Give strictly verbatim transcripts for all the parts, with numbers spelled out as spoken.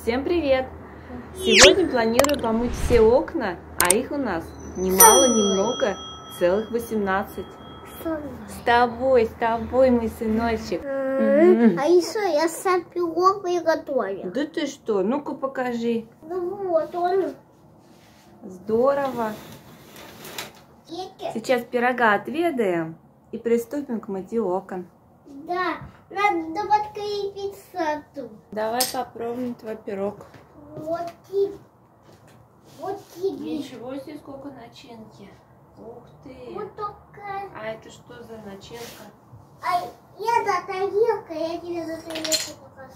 Всем привет! Сегодня планирую помыть все окна, а их у нас немало, немного, целых восемнадцать. С тобой, с тобой, мой сыночек. А еще я сам пирог приготовил. Да ты что? Ну-ка покажи. Ну вот он. Здорово. Сейчас пирога отведаем и приступим к мытью окон. Да, надо подкрепить саду. Давай попробуем твой пирог. Вот и вот тебе. Ничего себе, сколько начинки. Ух ты. Вот такая. А это что за начинка? А это тарелка, я тебе за тарелку покажу.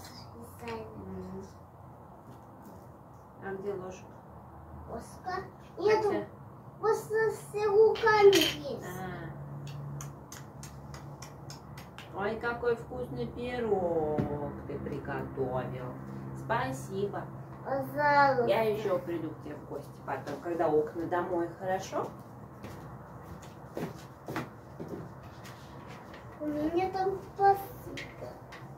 А где ложка? Ложка. Нету. Просто с руками есть. А. Ой, какой вкусный пирог ты приготовил. Спасибо. Пожалуйста. Я еще приду к тебе в гости потом, когда окна домой, хорошо? У меня там посыпка.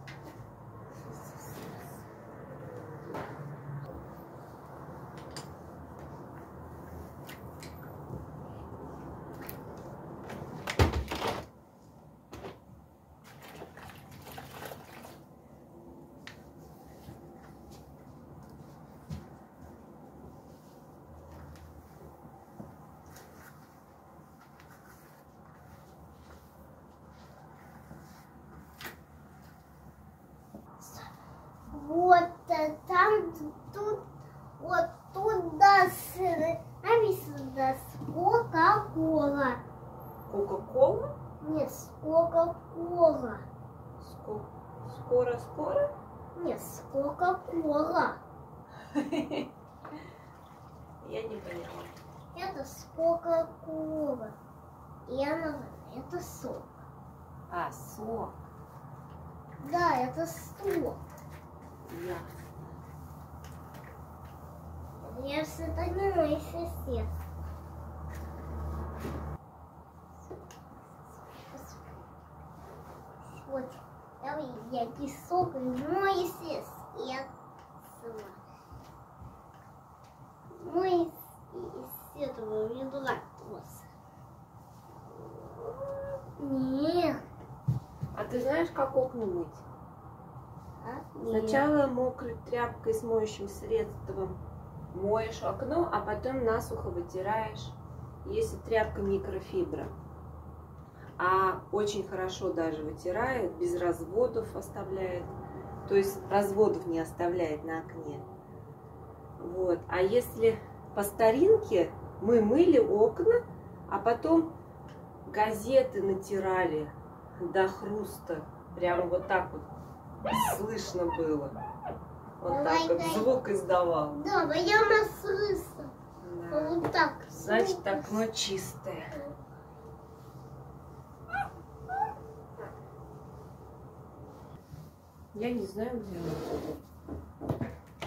Вот там, тут, вот туда, написано Кока-Кола. Кока-кола? Нет, Кока-Кола. Скоро-скоро? Нет, Кока-Кола. Я не поняла. Это Кока-Кола. И она, это сок. А, сок. Да, это сок. Я. Я всегда не мой сосед. Вот, давай я песок и мой сосед. Мой сосед у меня вопрос. Нет. А ты знаешь, как окна мыть? А? Сначала мокрой тряпкой с моющим средством моешь окно, а потом насухо вытираешь, если тряпка микрофибра. А очень хорошо даже вытирает, без разводов оставляет, то есть разводов не оставляет на окне. Вот. А если по старинке мы мыли окна, а потом газеты натирали до хруста, прямо вот так вот слышно было. Вот Давай, так вот дай. звук издавал. Да, я слышно. Да. Вот так. Значит, окно чистое. Я не знаю, где оно.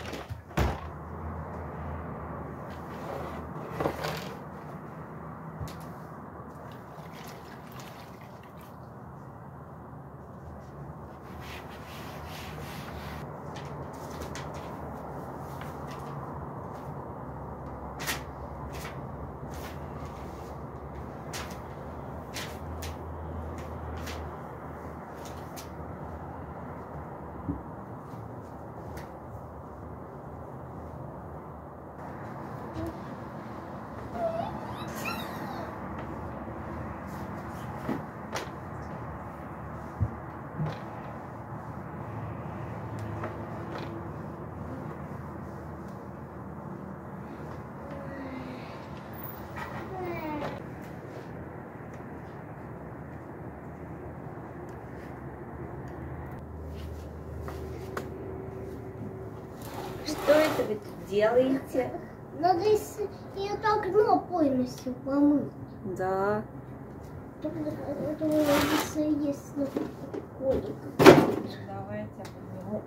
Что это вы тут делаете? Надо если это окно полностью помыть. Да. Только это если есть на колик. Давай я тебя подниму.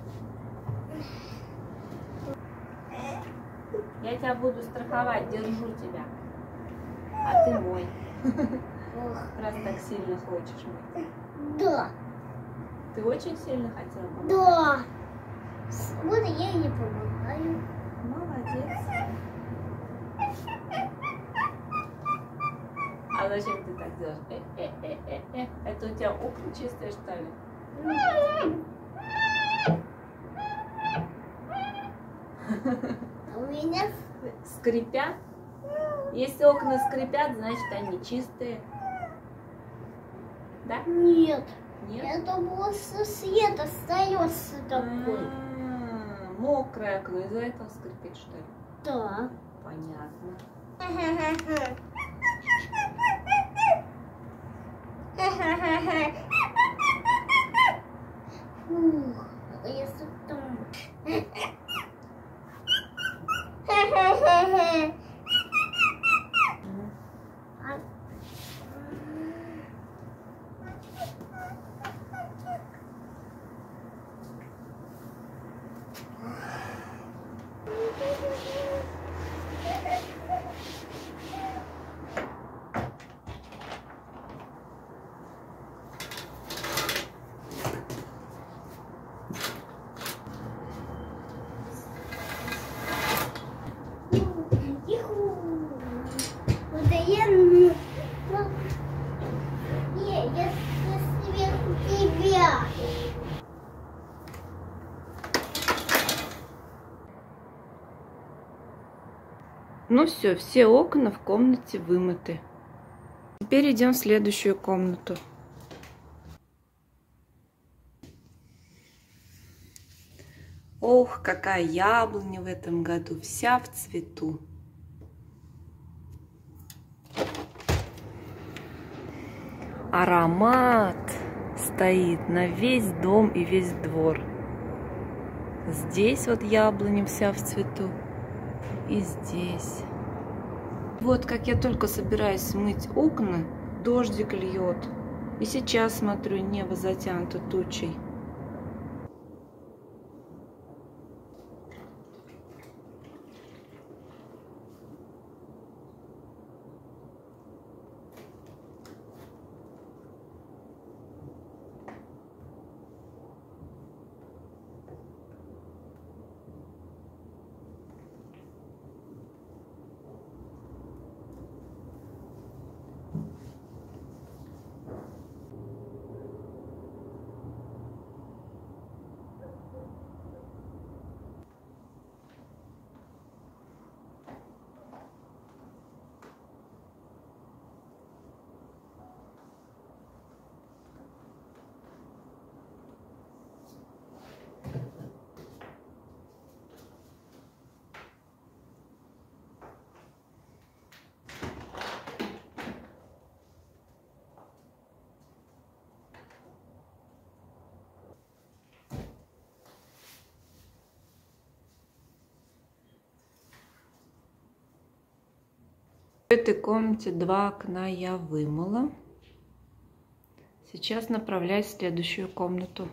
Я тебя буду страховать, держу тебя. А ты мой. Раз так сильно хочешь мыть. Да. Ты очень сильно хотела помыть? Да. Вот я и не помогаю. Молодец. А зачем ты так делаешь? Э, э, э, э, э. Это у тебя окна чистые, что ли? А у меня Скрипят? Если окна скрипят, значит они чистые. Да? нет. Нет? Это просто свет остается такой. А, мокрое окно, из-за этого скрипит, что ли? Да. Понятно. Фух, если там... Вот я... Не, я сверху тебя. Ну все, все окна в комнате вымыты. Теперь идем в следующую комнату. Ох, какая яблоня в этом году, вся в цвету. Аромат стоит на весь дом и весь двор. Здесь вот яблоня вся в цвету. И здесь. Вот как я только собираюсь мыть окна, дождик льет. И сейчас смотрю, небо затянуто тучей. В этой комнате два окна я вымыла. Сейчас направляюсь в следующую комнату.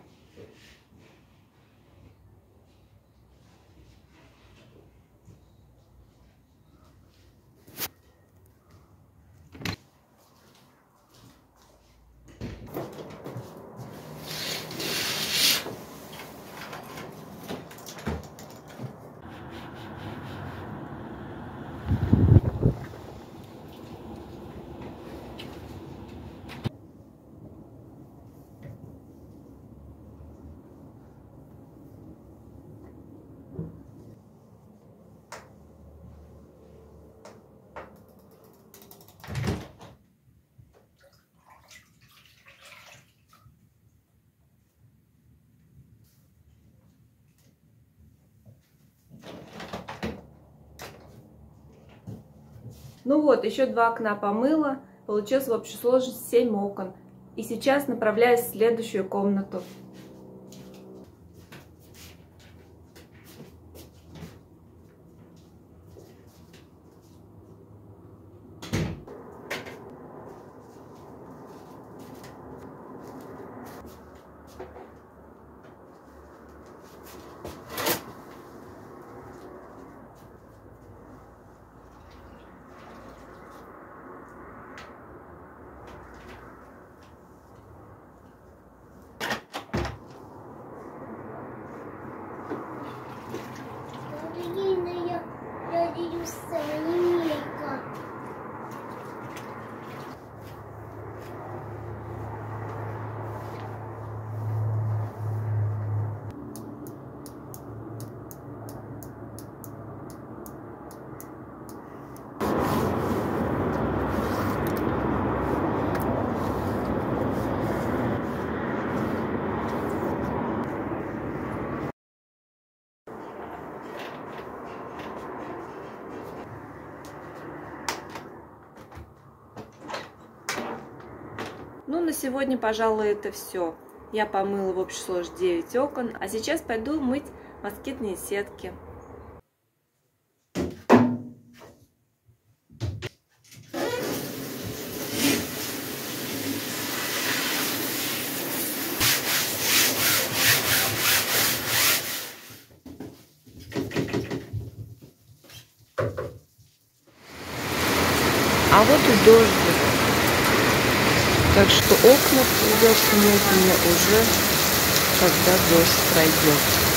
Ну вот, еще два окна помыла. Получилось в общей сложности семь окон. И сейчас направляюсь в следующую комнату. Ну, на сегодня, пожалуй, это все. Я помыла в общей сложности девять окон, а сейчас пойду мыть москитные сетки. А вот и дождик. Так что окна придется мыть мне уже, когда дождь пройдет.